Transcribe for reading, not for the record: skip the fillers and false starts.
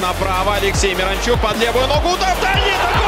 направо. Алексей Миранчук под левую ногу. Удар в дальний.